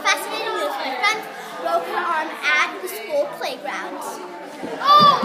fascinating news. My friend broke her arm at the school playground. Oh!